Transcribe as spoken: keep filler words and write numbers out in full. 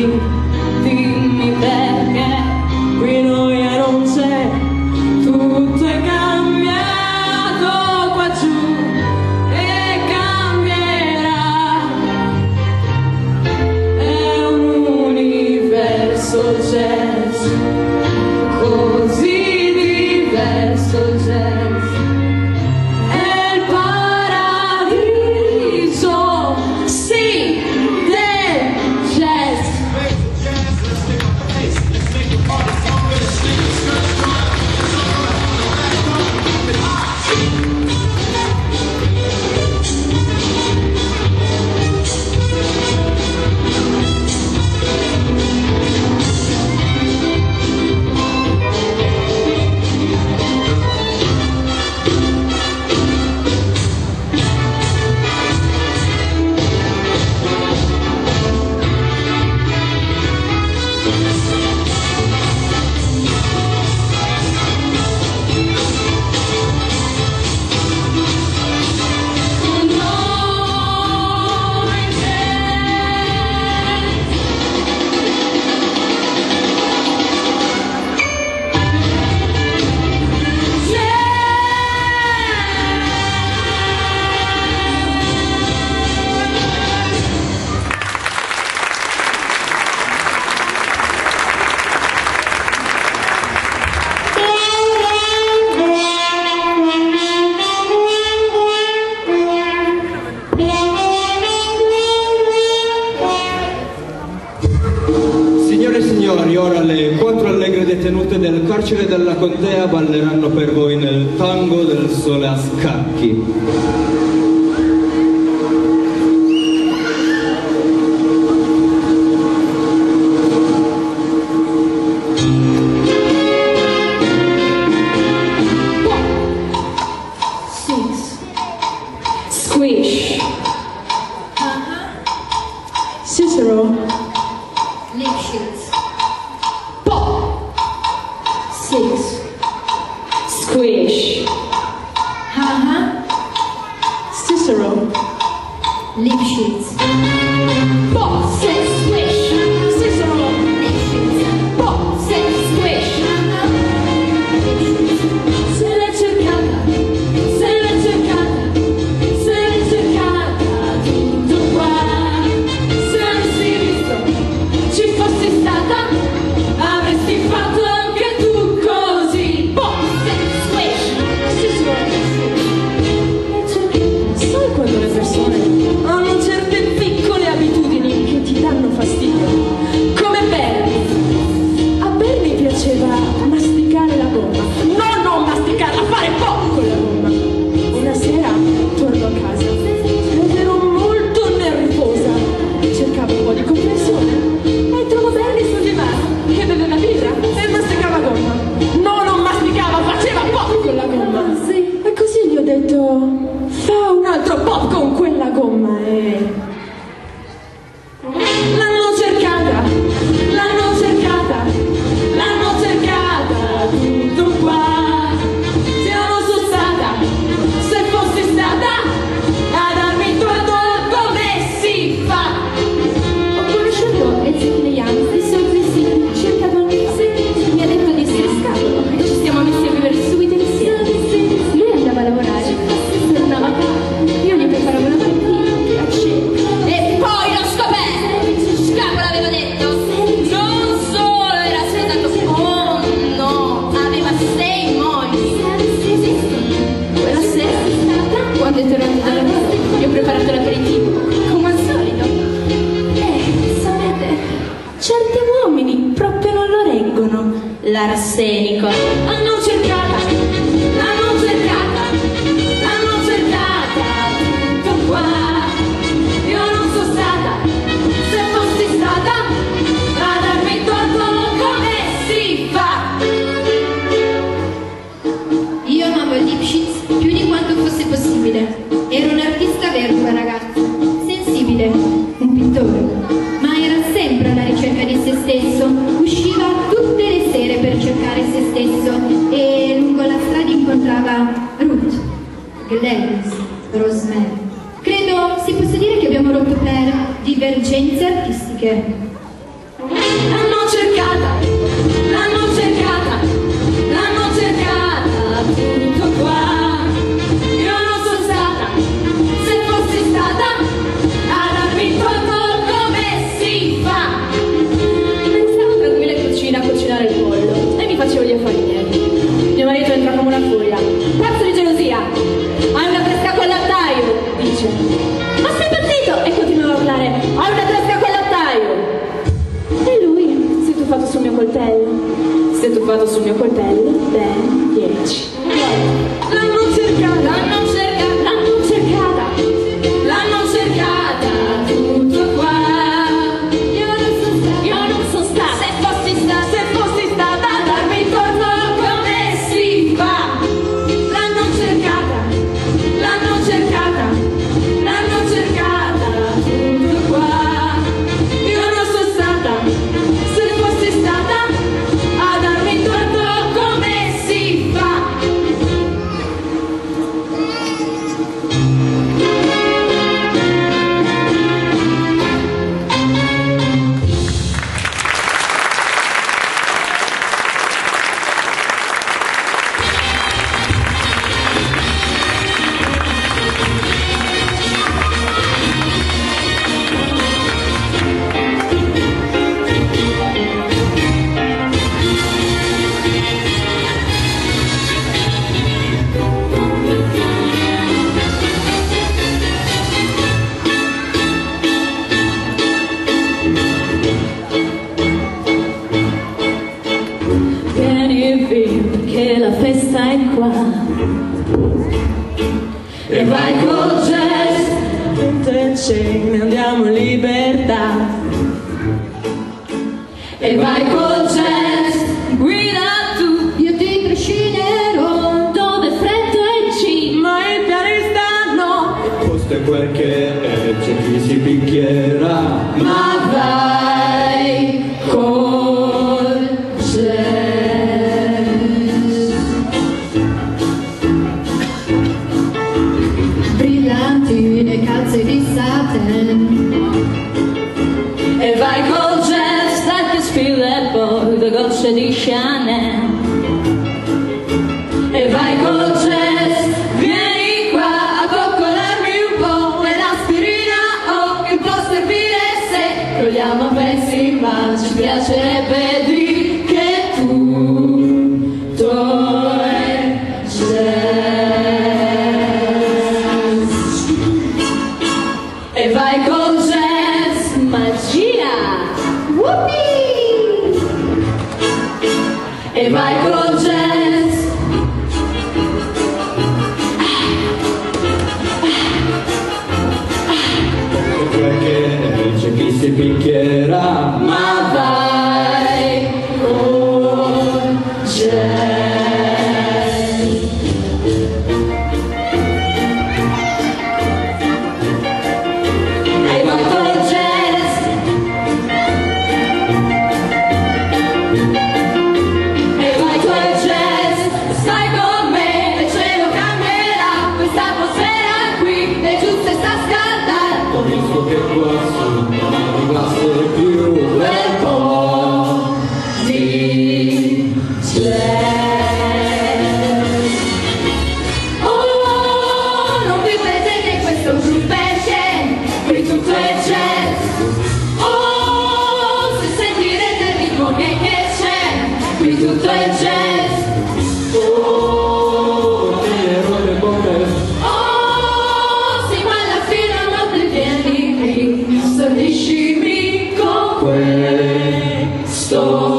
dimmi, dimmi perché qui noia non c'è, tutto è cambiato qua giù e cambierà, è un universo jazz, così diverso jazz, è il paradiso, sì, del jazz. Ora le quattro allegre detenute del carcere della Contea balleranno per voi nel tango del sole a scacchi. Six. Squish. Uh-huh. Cicero. Lipschitz. Six. Squish. Uh-huh. Cicero. Lipschitz. Pop, six, squish. Cicero. Lipschitz. Pop, six, squish. Se l'è cercata, se l'è cercata, se l'è cercata tutto qua. Se avessi visto, ci fossi stata, avresti fatto anche tu così. Pop, six, squish. Cicero. Sai quando le persone hanno certe piccole abitudini che ti danno fastidio? Come Bernie. A Bernie piaceva masticare la gomma. No, non masticarla, fare pop con la gomma. Una sera torno a casa ed ero molto nervosa. Cercavo un po' di comprensione e trovo Bernie sul divano che beveva birra e masticava gomma. No, non masticava, faceva pop con la gomma. Sì. E così gli ho detto: fa un altro pop con quella gomma e... L'hanno cercata, l'hanno cercata, l'hanno cercata tutto qua. Se io non sono stata, se fossi stata a darmi tutto come si fa. Ho conosciuto Ezechiele Young, stesso altresì, cercato anche se mi ha detto di essere scapolo e ci siamo messi a vivere subito insieme. Lui andava a lavorare, tornava a casa, io gli preparavo la mattina a cena. E poi l'ho scoperto, scapola aveva detto, non solo era sposato, oh no, aveva sei mogli. Quella sera, Quando è tornato da lavoro, gli ho preparato l'aperitivo, come al solito. Eh, sapete, certi uomini proprio non lo reggono, l'arsenico. l'hanno cercata, l'hanno cercata, l'hanno cercata tutto qua. Io non sono stata, se fossi stata a darmi torto come si fa. Io amavo Lipschitz più di quanto fosse possibile. Era un artista vero, quel ragazzo, sensibile, un pittore, ma era sempre alla ricerca di se stesso. Usciva tutte le sere per cercare se stesso e lungo la strada incontrava Ruth, Gladys, Rosemary. Credo si possa dire che abbiamo rotto per divergenze artistiche. coltello. Si è tuffato sul mio coltello, bene, dieci. L'hanno cercata, l'hanno cercata, l'hanno cercata, l'hanno cercata, tutto qua. Io non sono stata, io non sono stata, se fossi stata, se fossi stata a darmi intorno come si fa. L'hanno cercata, l'hanno cercata, l'hanno cercata, tutto qua. Io non sono stata, se fossi stata a darmi intorno come si fa. Vieni via che la festa è qua e vai col jazz, mentre ce andiamo in libertà. E vai col jazz, guida tu, io ti trascinerò dove è freddo e ci, ma il pianista no. Questo è quel che è, c'è chi si picchierà, Ma vai col jazz. Brillanti le calze di satin. E vai col jazz, stacchi sfile e poi due gocce di Chanel. E vai col jazz, vieni qua a coccolarmi un po', e l'aspirina o che può servire se crogliamo a pezzi, ma ci piacerebbe di che tutto è jazz. E vai col jazz, magia, whoopee! E vai col jazz, quel che è, c'è chi si picchierà, ma vai col jazz. E vai col jazz, e vai col jazz, stai con me, il cielo cambierà, questa atmosfera qui è giusta e sta scaldando. ho visto che qua su non arrivasse più Quel po' di jazz. Oh, non vi presente questo gruppo è jazz, qui tutto è jazz. Oh, se sentirete il ritmo che che c'è, qui tutto è jazz. oh, tiro le bombe, Oh, sì, ma alla fine non ti vieni qui, stordiscimi con questo